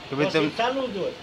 કે ભાઈ તમે ચાલુ જ હોય।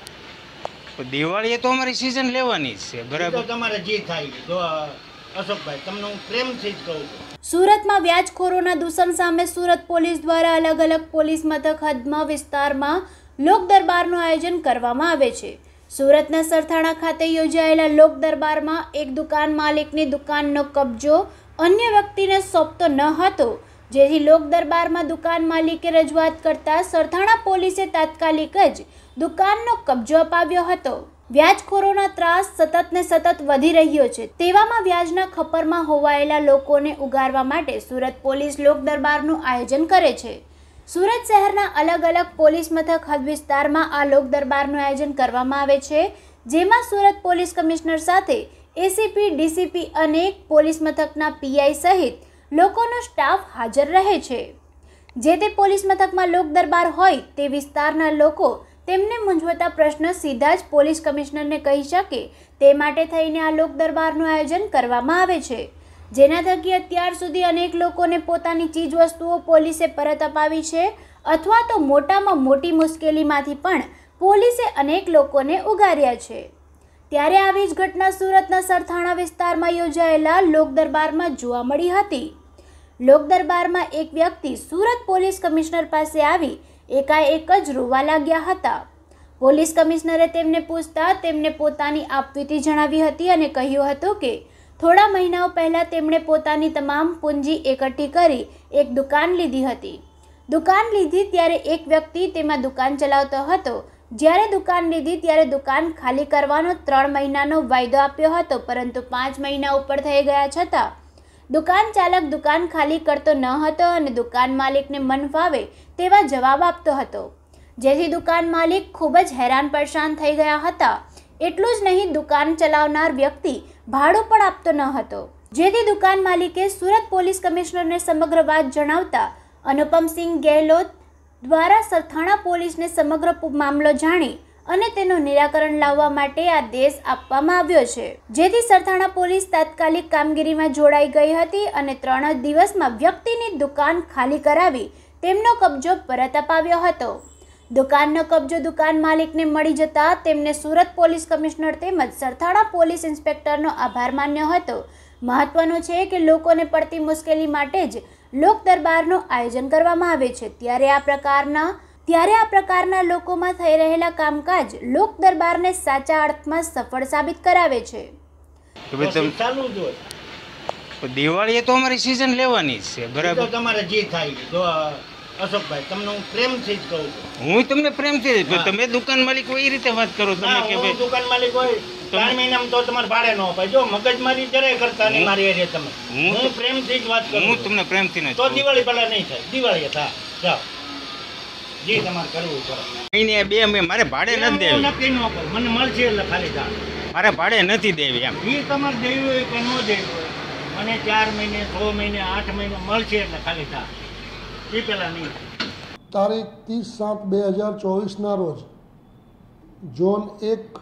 દિવાળીએ તો અમારી સિઝન લેવાની જ છે, બરાબર। તમારે જે થાય જો અશોકભાઈ તમને હું પ્રેમથી જ કહું છું। સુરતમાં વ્યાજખોરોના દૂષણ સામે સુરત પોલીસ દ્વારા અલગ અલગ પોલીસ મથક હદમાં વિસ્તારમાં લોક દરબારનું આયોજન કરવામાં આવે છે। સુરતના સરથાણા ખાતે યોજાયેલા લોક દરબારમાં એક દુકાન માલિકની દુકાનનો કબજો અન્ય વ્યક્તિને સોંપતો ન હતો, જેથી લોક દરબારમાં દુકાન માલિકે રજૂઆત કરતા સરથાણા પોલીસે તાત્કાલિક જ દુકાનનો કબજો અપાવ્યો હતો। વ્યાજખોરોના ત્રાસ સતત ને સતત વધી રહ્યો છે, તેવામાં વ્યાજના ખપ્પરમાં હોવાયેલા લોકોને ઉગારવા માટે સુરત પોલીસ લોક દરબારનું આયોજન કરે છે। સુરત શહેરના અલગ અલગ પોલીસ મથક હદ વિસ્તારમાં આ લોક દરબારનું આયોજન કરવામાં આવે છે, જેમાં સુરત પોલીસ કમિશનર સાથે એસીપી, ડીસીપી અને પોલીસ મથકના પીઆઈ સહિત લોકોનો સ્ટાફ હાજર રહે છે। જે તે પોલીસ મથકમાં લોક દરબાર હોય તે વિસ્તારના લોકો તેમને મૂંઝવતા પ્રશ્ન સીધા જ પોલીસ કમિશનરને કહી શકે તે માટે થઈને આ લોક દરબારનું આયોજન કરવામાં આવે છે, જેના થકી અત્યાર સુધી અનેક લોકોને પોતાની ચીજ વસ્તુઓ પોલીસે પરત અપાવી છે, અથવા તો મોટામાં મોટી મુશ્કેલીમાંથી પણ પોલીસે અનેક લોકોને ઉગાર્યા છે। ત્યારે આવી જ ઘટના સુરતના સરથાણા વિસ્તારમાં યોજાયેલા લોક દરબારમાં જોવા મળી હતી। લોક દરબારમાં એક વ્યક્તિ સુરત પોલીસ કમિશનર પાસે આવી એકાએક જ રોવા લાગ્યા હતા। પોલીસ કમિશનરે તેમને પૂછતા તેમને પોતાની આપવીતી જણાવી હતી અને કહ્યું હતું કે થોડા મહિનાઓ પહેલાં તેમણે પોતાની તમામ પૂંજી એકઠી કરી એક દુકાન લીધી હતી। દુકાન લીધી ત્યારે એક વ્યક્તિ તેમાં દુકાન ચલાવતો હતો। જ્યારે દુકાન લીધી ત્યારે દુકાન ખાલી કરવાનો 3 મહિનાનો વાયદો આપ્યો હતો, પરંતુ 5 મહિના ઉપર થઈ ગયા છતાં દુકાન ચાલક દુકાન ખાલી કરતો ન હતો અને દુકાન માલિકને મન ફાવે તેવા જવાબ આપતો હતો, જેથી દુકાન માલિક ખૂબ જ હેરાન પરેશાન થઈ ગયા હતા। એટલું જ નહીં, દુકાન ચલાવનાર વ્યક્તિ ભાડું પણ આપતો ન હતો, જેથી દુકાન માલિકે સુરત પોલીસ કમિશનરને સમગ્ર વાત જણાવતા અનુપમસિંહ ગેહલોત દ્વારા સરથાણા પોલીસને સમગ્ર મામલો જાણી અને તેનું નિરાકરણ લાવવા માટે આદેશ આપવામાં આવ્યો છે, જેથી સરથાણા પોલીસ તાત્કાલિક કામગીરીમાં જોડાઈ ગઈ હતી અને 3 જ દિવસમાં વ્યક્તિની દુકાન ખાલી કરાવી તેમનો કબજો પરત અપાવ્યો હતો। દુકાનનો કબજો દુકાન માલિકને મળી જતા તેમને સુરત પોલીસ કમિશનર તેમજ સરથાણા પોલીસ ઇન્સ્પેક્ટરનો આભાર માન્યો હતો। મહત્વનું છે કે લોકોને પડતી મુશ્કેલી માટે જ લોક દરબારનું આયોજન કરવામાં આવે છે, ત્યારે આ પ્રકારના લોકોમાં થઈ રહેલા કામકાજ લોક દરબારને સાચા અર્થમાં સફળ સાબિત કરાવે છે। કે ભાઈ તમે ચાલુ જ હોય। દિવાળીએ તો અમારી સિઝન લેવાની જ છે, બરાબર। તમારે જે થાય જો અશોકભાઈ તમને હું પ્રેમથી જ કહું છું। હું તમને પ્રેમથી તમે દુકાન માલિક હોય એ રીતે વાત કરો તમે કે ભાઈ દુકાન માલિક હોય 3 મહિનામાં તો તમારે ભાડે ન અપાય। જો મગજમારી જરાય કરતા નહીં મારી એરિયા તમે, હું પ્રેમથી જ વાત કરું। હું તમને પ્રેમથી ન તો દિવાળી પહેલા નહીં થાય, દિવાળી થાય જાઓ જે તમારે કરવું કરો। મહિને 2 મહિને મારે ભાડે નથી દેવી, નક્કી ન કરો, મને મળશે એટલે ખાલી જાઓ, મારે ભાડે નથી દેવી એમ। એ તમારે દેવી હોય કે ન દેવી હોય, મને 4 મહિને 6 મહિને 8 મહિને મળશે એટલે ખાલી જાઓ, એ પહેલાં નહીં। તારીખ 30/7/2024ના રોજ ઝોન 1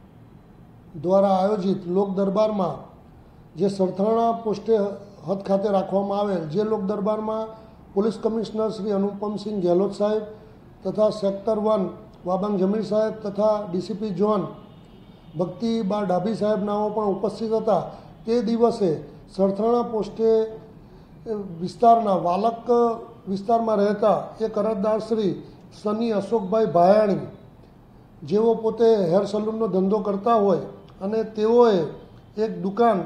દ્વારા આયોજિત લોક દરબારમાં જે સરથાણા પોસ્ટે હદ ખાતે રાખવામાં આવેલ, જે લોક દરબારમાં પોલીસ કમિશનર શ્રી અનુપમસિંહ ગેહલોત સાહેબ તથા સેક્ટર 1 વાબાંગ જમીર સાહેબ તથા ડીસીપી ઝોન ભક્તિબા ડાભી સાહેબ નાઓ પણ ઉપસ્થિત હતા। તે દિવસે સરથાણા પોસ્ટે વિસ્તારના વાલક વિસ્તારમાં રહેતા એક અરજદાર શ્રી સની અશોકભાઈ ભાયાણી, જેઓ પોતે હેર સલૂનનો ધંધો કરતા હોય અને તેઓએ એક દુકાન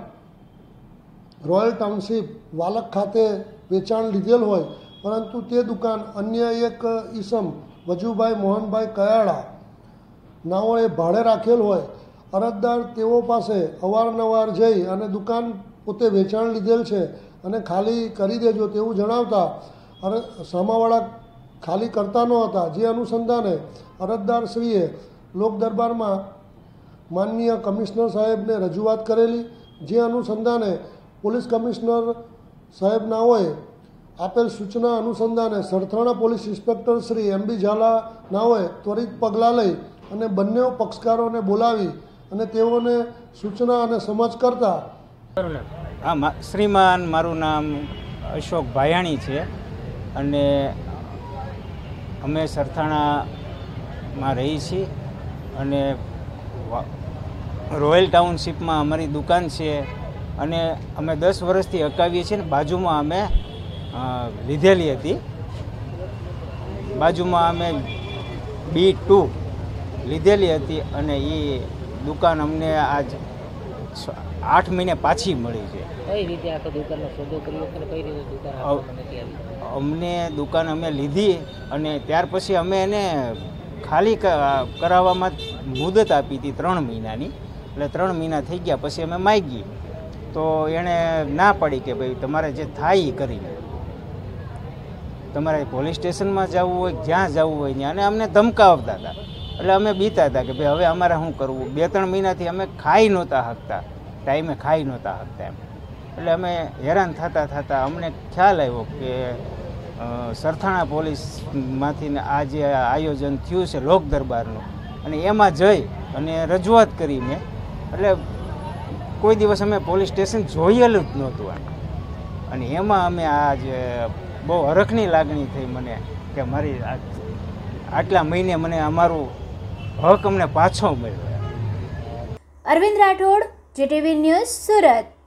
રોયલ ટાઉનશીપ વાલક ખાતે વેચાણ લીધેલ હોય, પરંતુ તે દુકાન અન્ય એક ઈસમ વજુભાઈ મોહનભાઈ કયાળા નાઓએ ભાડે રાખેલ હોય। અરજદાર તેઓ પાસે અવારનવાર જઈ અને દુકાન પોતે વેચાણ લીધેલ છે અને ખાલી કરી દેજો તેવું જણાવતા સામાવાળા ખાલી કરતા ન હતા, જે અનુસંધાને અરજદારશ્રીએ લોક દરબારમાં માનનીય કમિશનર સાહેબને રજૂઆત કરેલી, જે અનુસંધાને પોલીસ કમિશનર સાહેબનાઓએ આપેલ સૂચના અનુસંધાને Sarthana police inspector Shri MB Jhala નાઓએ ત્વરિત પગલાં લઈ અને બંને પક્ષકારોને બોલાવી અને તેઓને સૂચના અને સમજ કરતા। હા, શ્રીમાન મારું નામ અશોક ભાયાણી છે અને અમે સરથાણા માં રહી છીએ અને રોયલ ટાઉનશીપમાં અમારી દુકાન છે અને અમે 10 વર્ષથી અકાવીએ છીએ ને બાજુમાં અમે લીધેલી હતી. બાજુમાં અમે B2 લીધેલી હતી અને એ દુકાન અમને આજ 8 મહિને પાછી મળી છે. કઈ રીતે આખો દુકાનનો સોદો કર્યો કે કઈ રીતે દુકાન આપવામાં નથી આવી? અમને દુકાન અમે લીધી અને ત્યાર પછી અમે એને ખાલી કરાવવામાં મુદત આપી હતી 3 મહિનાની. એટલે 3 મહિના થઈ ગયા પછી અમે માગી તો એણે ના પાડી કે ભાઈ તમારે જે થાય એ કરીને તમારે પોલીસ સ્ટેશનમાં જવું હોય જ્યાં જવું હોય ત્યાં, અને અમને ધમકાવતા હતા. એટલે અમે બીતા હતા કે ભાઈ હવે અમારે શું કરવું. 2-3 મહિનાથી અમે ખાઈ નહોતા શકતા, ટાઈમે ખાઈ નહોતા શકતા એમ. એટલે અમે હેરાન થતાં અમને ખ્યાલ આવ્યો કે સરથાણા પોલીસમાંથી આ જે આયોજન થયું છે લોક દરબારનું, અને એમાં જઈ અને રજૂઆત કરી મેં. એટલે કોઈ દિવસ અમે પોલીસ સ્ટેશન જોયેલું જ નહોતું અને એમાં અમે આ જે બહુ હરખની લાગણી થઈ મને કે મારી આટલા મહિને મને અમારું હક અમને પાછો મળ્યો. Arvind Rathod, GTV news, Surat.